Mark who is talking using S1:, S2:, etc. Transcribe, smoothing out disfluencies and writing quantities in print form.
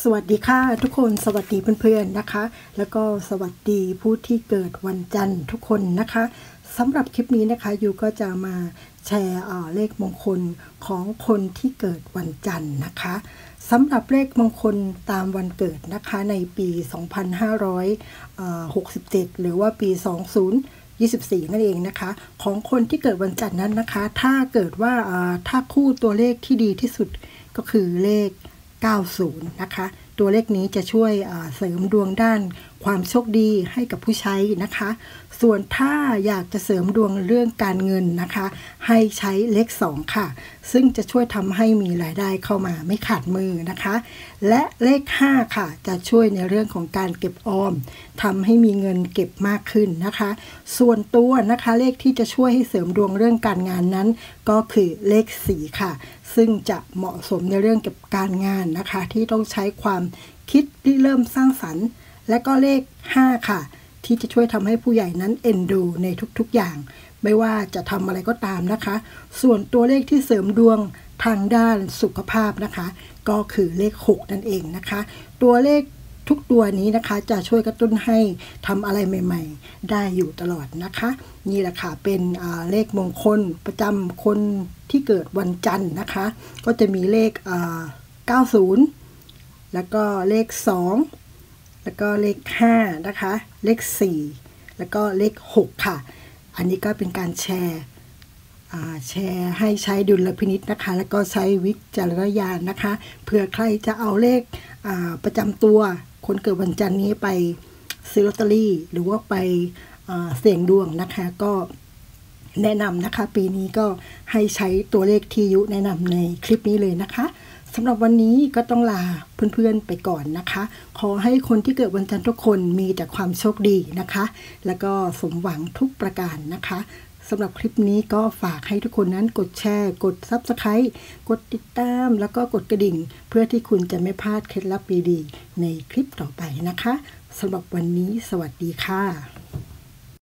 S1: วัสดีค่ะทุกคนสวัสดีเพื่อนๆนะคะแล้วก็สวัสดีผู้ที่เกิดวันจันทร์ทุกคนนะคะสำหรับคลิปนี้นะคะยูก็จะมาแชร์เลขมงคลของคนที่เกิดวันจันทร์นะคะสำหรับเลขมงคลตามวันเกิดนะคะในปี 2567 หรือว่าปี 2024 นั่นเองนะคะของคนที่เกิดวันจันทร์นั้นนะคะถ้าเกิดว่าถ้าคู่ตัวเลขที่ดีที่สุดก็คือเลข90 นะคะตัวเลขนี้จะช่วยเสริมดวงด้านความโชคดีให้กับผู้ใช้นะคะส่วนถ้าอยากจะเสริมดวงเรื่องการเงินนะคะให้ใช้เลข2ค่ะซึ่งจะช่วยทำให้มีรายได้เข้ามาไม่ขาดมือนะคะและเลข5ค่ะจะช่วยในเรื่องของการเก็บออมทำให้มีเงินเก็บมากขึ้นนะคะส่วนตัวนะคะเลขที่จะช่วยให้เสริมดวงเรื่องการงานนั้นก็คือเลข4ค่ะซึ่งจะเหมาะสมในเรื่องเกี่ยวกับการงานนะคะที่ต้องใช้ความคิดที่เริ่มสร้างสรรค์และก็เลข5ค่ะที่จะช่วยทำให้ผู้ใหญ่นั้นเอ็นดูในทุกๆอย่างไม่ว่าจะทำอะไรก็ตามนะคะส่วนตัวเลขที่เสริมดวงทางด้านสุขภาพนะคะก็คือเลข6นั่นเองนะคะตัวเลขทุกตัวนี้นะคะจะช่วยกระตุ้นให้ทำอะไรใหม่ๆได้อยู่ตลอดนะคะนี่แหละค่ะเป็นเลขมงคลประจำคนที่เกิดวันจันทร์นะคะก็จะมีเลข90แล้วก็เลข2แล้วก็เลข5นะคะเลข4แล้วก็เลข6ค่ะอันนี้ก็เป็นการแชร์ให้ใช้ดุลพินิจนะคะแล้วก็ใช้วิจารณญาณนะคะเผื่อใครจะเอาเลขประจำตัวคนเกิดวันจันทร์นี้ไปซื้อลอตเตอรี่หรือว่าไปเสี่ยงดวงนะคะก็แนะนำนะคะปีนี้ก็ให้ใช้ตัวเลขที่ยุแนะนำในคลิปนี้เลยนะคะสำหรับวันนี้ก็ต้องลาเพื่อนๆไปก่อนนะคะขอให้คนที่เกิดวันจันทร์ทุกคนมีแต่ความโชคดีนะคะแล้วก็สมหวังทุกประการนะคะสำหรับคลิปนี้ก็ฝากให้ทุกคนนั้นกดแชร์กด Subscribe กดติดตามแล้วก็กดกระดิ่งเพื่อที่คุณจะไม่พลาดเคล็ดลับดีๆในคลิปต่อไปนะคะสำหรับวันนี้สวัสดีค่ะ